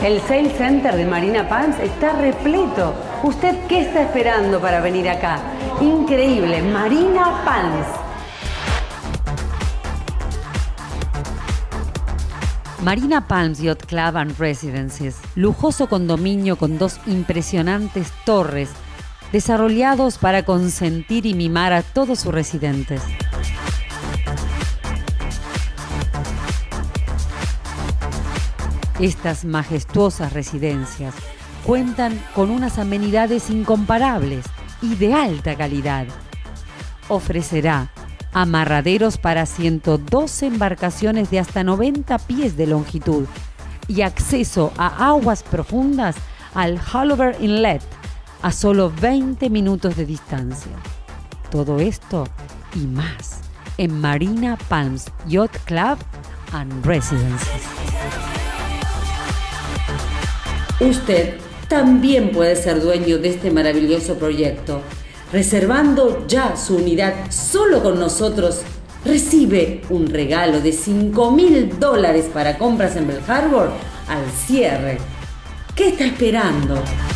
El Sales Center de Marina Palms está repleto. ¿Usted qué está esperando para venir acá? Increíble, Marina Palms. Marina Palms Yacht Club and Residences, lujoso condominio con 2 impresionantes torres, desarrollados para consentir y mimar a todos sus residentes. Estas majestuosas residencias cuentan con unas amenidades incomparables y de alta calidad. Ofrecerá amarraderos para 112 embarcaciones de hasta 90 pies de longitud y acceso a aguas profundas al Haulover Inlet a solo 20 minutos de distancia. Todo esto y más en Marina Palms Yacht Club and Residences. Usted también puede ser dueño de este maravilloso proyecto. Reservando ya su unidad solo con nosotros, recibe un regalo de $5.000 para compras en Bell Harbor al cierre. ¿Qué está esperando?